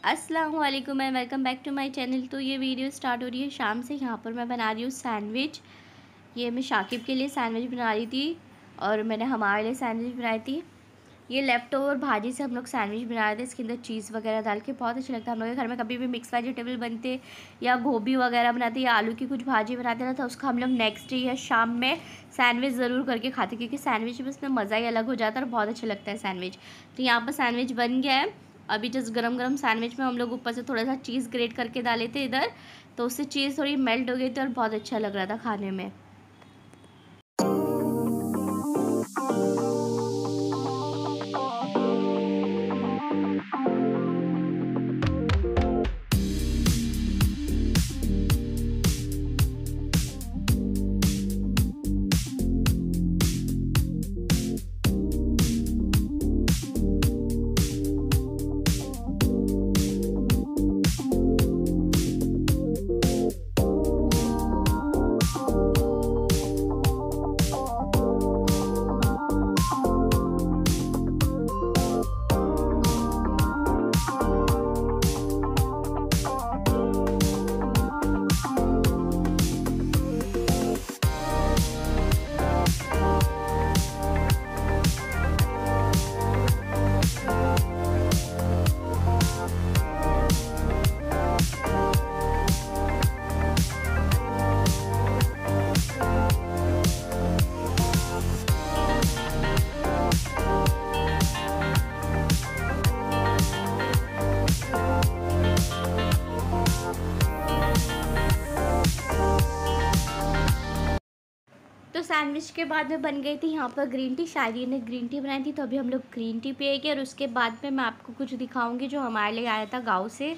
अस्सलाम वालेकुम and welcome back to my channel. तो ये वीडियो स्टार्ट हो रही है शाम से। यहाँ पर मैं बना रही हूँ सैंडविच। ये मैं शाकिब के लिए सैंडविच बना रही थी और मैंने हमारे लिए सैंडविच बनाई थी। ये लेफ़्ट ओवर भाजी से हम लोग सैंडविच बना रहे थे। इसके अंदर चीज़ वगैरह डाल के बहुत अच्छा लगता है। हम लोग के घर में कभी भी मिक्स वेजिटेबल बनते या गोभी वगैरह बनाते या आलू की कुछ भाजी बनाते ना, तो उसका हम लोग नेक्स्ट डे या शाम में सैंडविच ज़रूर करके खाते, क्योंकि सैंडविच में उसमें मज़ा ही अलग हो जाता है और बहुत अच्छा लगता है सैंडविच। तो यहाँ पर सैंडविच बन गया है। अभी जस्ट गरम गरम सैंडविच में हम लोग ऊपर से थोड़ा सा चीज़ ग्रेट करके डाले थे इधर, तो उससे चीज़ थोड़ी मेल्ट हो गई थी और बहुत अच्छा लग रहा था खाने में। तो सैंडविच के बाद में बन गई थी यहाँ पर ग्रीन टी। शायरी ने ग्रीन टी बनाई थी, तो अभी हम लोग ग्रीन टी पिएंगे और उसके बाद में मैं आपको कुछ दिखाऊंगी जो हमारे लिए आया था गांव से।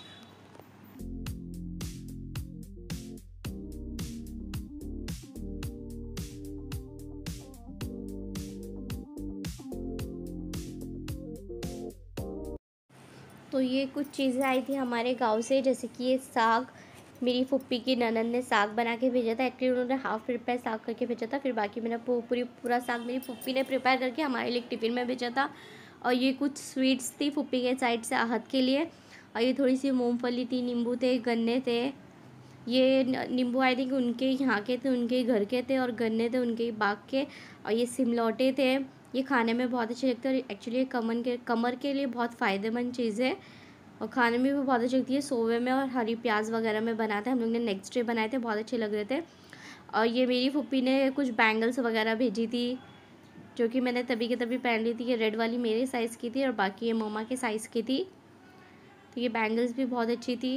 तो ये कुछ चीज़ें आई थी हमारे गांव से, जैसे कि ये साग। मेरी फुप्पी की ननद ने साग बना के भेजा था। एक्चुअली उन्होंने हाफ़ प्रिपेयर साग करके भेजा था, फिर बाकी मैंने पूरा साग मेरी फुप्पी ने प्रिपेयर करके हमारे लिए एक टिफ़िन में भेजा था। और ये कुछ स्वीट्स थी फुप्पी के साइड से आहत के लिए। और ये थोड़ी सी मूँगफली थी, नींबू थे, गन्ने थे। ये नींबू आई थिंक उनके यहाँ के थे, उनके घर के थे, और गन्ने थे उनके बाग के। और ये सिमलौटे थे। ये खाने में बहुत अच्छे लगते हैं और एक्चुअली ये कमर के लिए बहुत फ़ायदेमंद चीज़ है और खाने में भी बहुत अच्छी लगती है। सोवे में और हरी प्याज वगैरह में बनाते हैं। हम लोग ने नेक्स्ट डे बनाए थे, बहुत अच्छे लग रहे थे। और ये मेरी फुप्पी ने कुछ बैंगल्स वगैरह भेजी थी, जो कि मैंने तभी के तभी पहन ली थी। ये रेड वाली मेरे साइज़ की थी और बाकी ये मम्मा के साइज़ की थी। तो ये बैंगल्स भी बहुत अच्छी थी।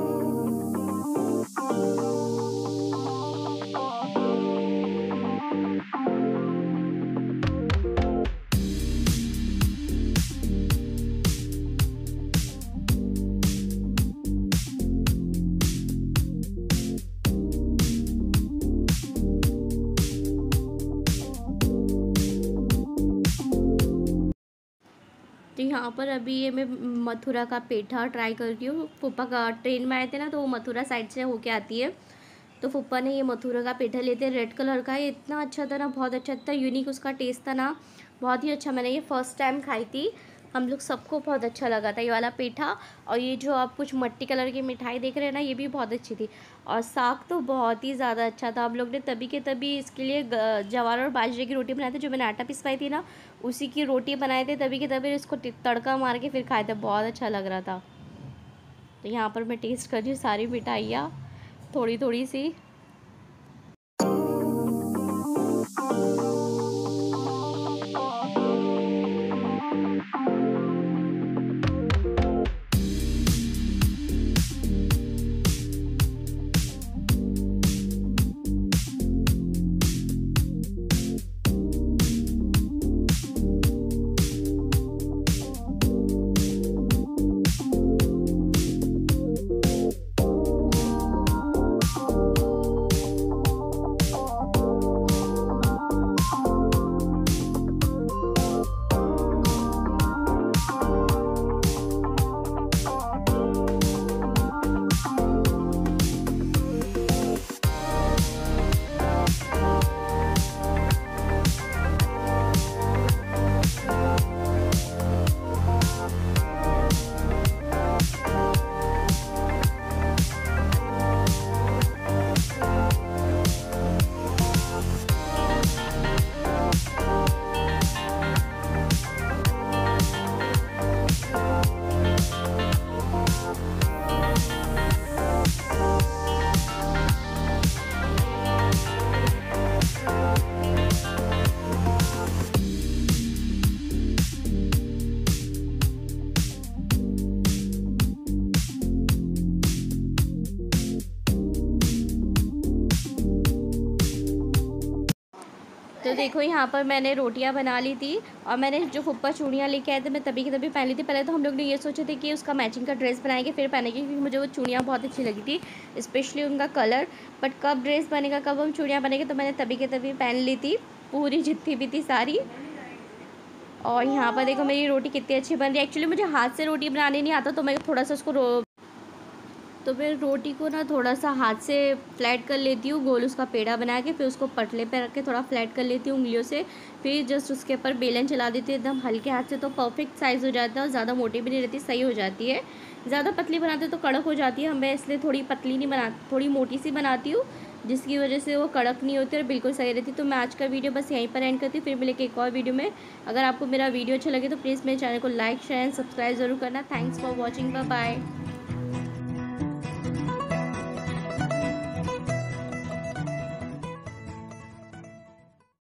तो यहाँ पर अभी ये मैं मथुरा का पेठा ट्राई कर रही हूँ। फूफा का ट्रेन में आए थे ना, तो वो मथुरा साइड से होके आती है। तो फूफा ने ये मथुरा का पेठा लेते, रेड कलर का। ये इतना अच्छा था ना, बहुत अच्छा था, यूनिक उसका टेस्ट था ना, बहुत ही अच्छा। मैंने ये फर्स्ट टाइम खाई थी, हम लोग सबको बहुत अच्छा लगा था ये वाला पेठा। और ये जो आप कुछ मट्टी कलर की मिठाई देख रहे हैं ना, ये भी बहुत अच्छी थी। और साग तो बहुत ही ज़्यादा अच्छा था। हम लोग ने तभी के तभी इसके लिए जवार और बाजरे की रोटी बनाई थी, जो मैंने आटा पिसवाई थी ना, उसी की रोटी बनाए थे। तभी के तभी इसको तड़का मार के फिर खाए थे, बहुत अच्छा लग रहा था। तो यहाँ पर मैं टेस्ट कर रही हूँ सारी मिठाइयाँ थोड़ी थोड़ी सी। तो देखो यहाँ पर मैंने रोटियां बना ली थी और मैंने जो फुप्पा चूड़ियाँ लेके आए थे मैं तभी की तभी पहन ली थी। पहले तो हम लोग ने ये सोचे थे कि उसका मैचिंग का ड्रेस बनाएंगे फिर पहनेंगे, क्योंकि मुझे वो चूड़ियाँ बहुत अच्छी लगी थी, स्पेशली उनका कलर। बट कब ड्रेस बनेगा, कब हम चूड़ियाँ बनेंगे, तो मैंने तभी के तभी पहन ली थी पूरी जितनी भी थी सारी। और यहाँ पर देखो मेरी रोटी कितनी अच्छी बन रही है। एक्चुअली मुझे हाथ से रोटी बनाने नहीं आता, तो मैं थोड़ा सा उसको तो फिर रोटी को ना थोड़ा सा हाथ से फ्लैट कर लेती हूँ, गोल उसका पेड़ा बना के, फिर उसको पटले पे रख के थोड़ा फ्लैट कर लेती हूँ उंगलियों से। फिर जस्ट उसके ऊपर बेलन चला देती हूँ एकदम हल्के हाथ से, तो परफेक्ट साइज़ हो जाता है और ज़्यादा मोटी भी नहीं रहती, सही हो जाती है। ज़्यादा पतली बनाते तो कड़क हो जाती है, मैं इसलिए थोड़ी पतली नहीं बना, थोड़ी मोटी सी बनाती हूँ, जिसकी वजह से वो कड़क नहीं होती और बिल्कुल सही रहती। तो मैं आज का वीडियो बस यहीं पर एंड करती हूँ, फिर मिलेंगे एक और वीडियो में। अगर आपको मेरा वीडियो अच्छा लगे तो प्लीज़ मेरे चैनल को लाइक शेयर एंड सब्सक्राइब ज़रूर करना। Thanks for watching, bye bye.